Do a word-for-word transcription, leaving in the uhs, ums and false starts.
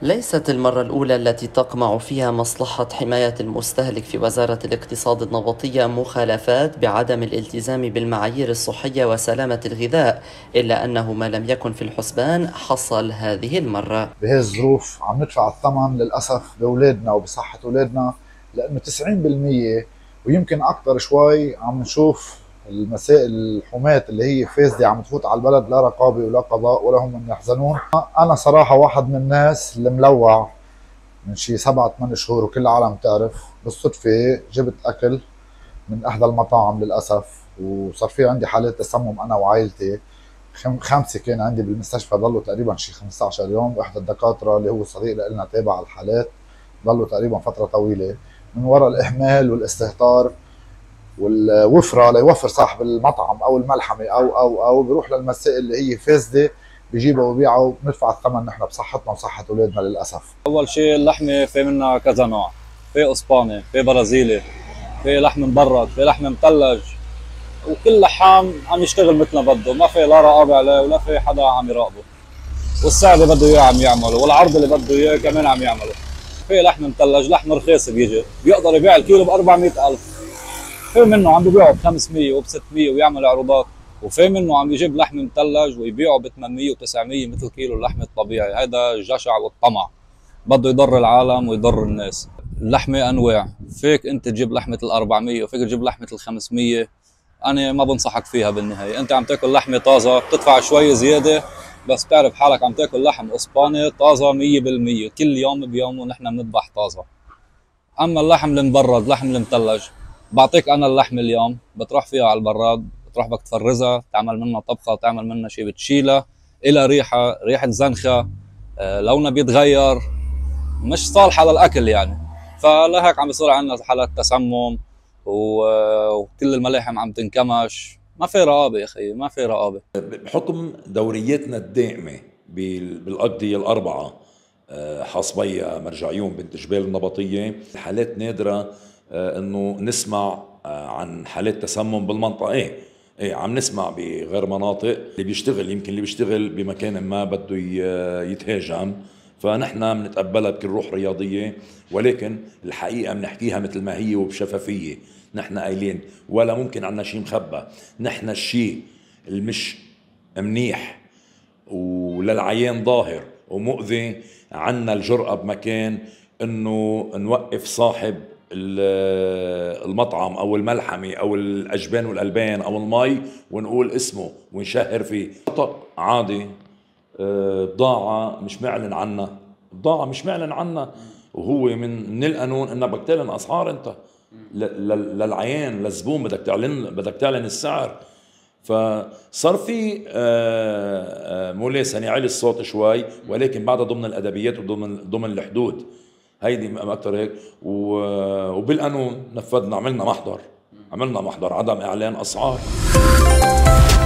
ليست المرة الأولى التي تقمع فيها مصلحة حماية المستهلك في وزارة الاقتصاد النبطية مخالفات بعدم الالتزام بالمعايير الصحية وسلامة الغذاء، إلا أنه ما لم يكن في الحسبان حصل هذه المرة. بهذه الظروف عم ندفع الثمن للأسف بأولادنا وبصحة أولادنا، لأنه تسعين بالمئة ويمكن أكثر شوي عم نشوف المسائل الحماة اللي هي فاسدة عم تفوت على البلد، لا رقابة ولا قضاء ولا هم من يحزنون. أنا صراحة واحد من الناس اللي ملوع من شي سبعة ثمان شهور، وكل العالم تعرف. بالصدفة جبت أكل من إحدى المطاعم للأسف، وصار في عندي حالات تسمم أنا وعائلتي. خمسة كان عندي بالمستشفى، ضلوا تقريبا شي خمسة عشر يوم، واحد الدكاترة اللي هو صديق لنا تابع الحالات ضلوا تقريبا فترة طويلة من وراء الإهمال والاستهتار والوفرة ليوفر صاحب المطعم أو الملحمة أو أو أو بيروح للمسائل اللي هي فاسدة، بيجيبها وبيعها وبندفع الثمن نحن بصحتنا وصحة أولادنا للأسف. أول شيء اللحمة في منها كذا نوع، في إسباني، في برازيلي، في لحم مبرد، في لحم مثلج، وكل لحام عم يشتغل مثل ما بده، ما في لا رقابة عليه ولا في حدا عم يراقبه، والسعر اللي بده اياه عم يعمله، والعرض اللي بده اياه كمان عم يعمله. في لحم مثلج، لحم رخيص بيجي بيقدر يبيع الكيلو ب أربعمئة ألف، في منه عم بيبيعه ب خمسمئة وب ستمئة ويعمل عروضات، وفي منه عم يجيب لحم مثلج ويبيعه ب ثمانمئة وتسعمئة مثل كيلو اللحم الطبيعي. هذا الجشع والطمع، بده يضر العالم ويضر الناس. اللحمة أنواع، فيك أنت تجيب لحمة ال أربعمئة وفيك تجيب لحمة ال خمسمئة. أنا ما بنصحك فيها بالنهاية، أنت عم تاكل لحمة طازة بتدفع شوي زيادة، بس بتعرف حالك عم تاكل لحم إسباني طازة مئة بالمئة، كل يوم بيومه نحن بنذبح طازة. أما اللحم المبرد، لحم المثلج، بعطيك أنا اللحم اليوم بتروح فيها على البراد، بتروح بدك تفرزها، تعمل منها طبخة، تعمل منها شيء، بتشيلها إلى ريحة ريحة زنخة، آه لونها بيتغير، مش صالحة للأكل يعني. فلهيك عم بيصير عندنا حالات تسمم وكل الملاحم عم تنكمش. ما في رقابة يا أخي، ما في رقابة. بحكم دوريتنا الدائمة بالأقضية الأربعة، حصبية، مرجعيون، بنت جبال، النبطية، حالات نادرة انه نسمع عن حالات تسمم بالمنطقة. ايه ايه عم نسمع بغير مناطق اللي بيشتغل، يمكن اللي بيشتغل بمكان ما بده يتهاجم، فنحن بنتقبلها بكل روح رياضية، ولكن الحقيقة بنحكيها مثل ما هي وبشفافية. نحن قايلين ولا ممكن عنا شيء مخبى. نحن الشيء المش منيح وللعيان ظاهر ومؤذي عنا الجرأة بمكان انه نوقف صاحب المطعم او الملحمة او الاجبان والالبان او المي ونقول اسمه ونشهر فيه. خطأ عادي، بضاعة مش معلن عنها، بضاعة مش معلن عنها، وهو من من القانون انك بدك تعلن اسعار. انت للعيان للزبون بدك تعلن بدك تعلن السعر. فصار في ملاسنة، علي الصوت شوي، ولكن بعدها ضمن الادبيات وضمن ضمن الحدود. هيدي اكثر هيك، وبالقانون نفذنا، عملنا محضر عملنا محضر عدم اعلان اسعار.